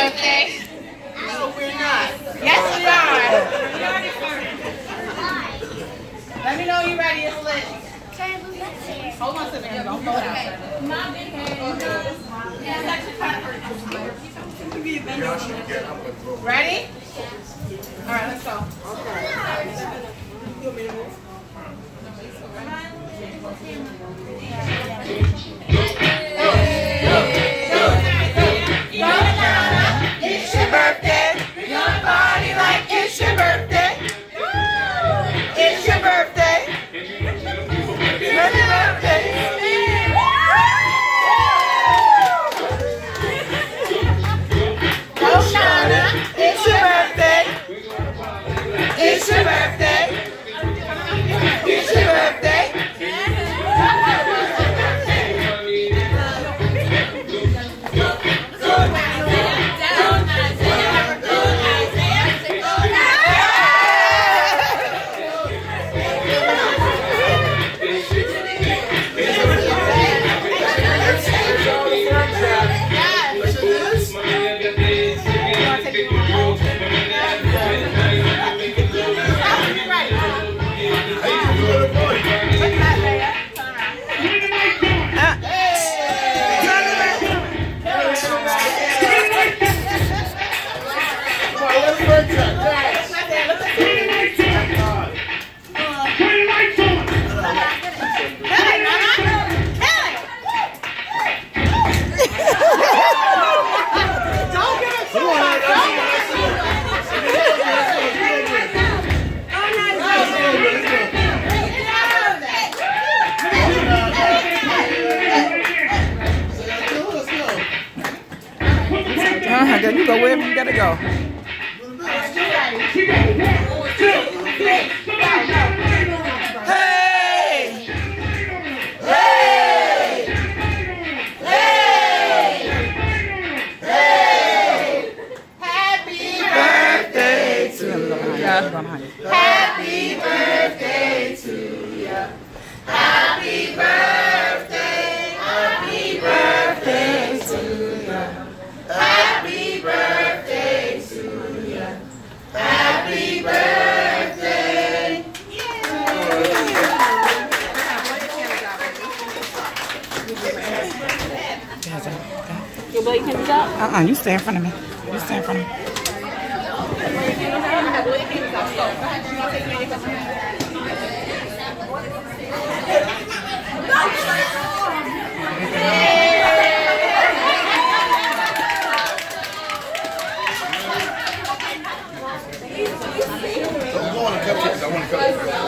birthday. No, we're not. Yes, we are. Let me know you're ready. It's lit. Hold on a second. Don't throw it out. My big head. Ready? All right, let's go. You want me to move? It's your birthday. Your body like it's your birthday. It's your birthday. It's your birthday. Oh, Shana, it's your birthday. It's your birthday. It's your birthday. Then you go wherever you gotta go. Hey! Hey! Hey! Hey! Happy birthday to you. Happy birthday to you. Happy birthday. Happy birthday to you. Happy birthday to you. Happy birthday. Your boy comes up? You stay in front of me. You stay in front of me. I want to cut.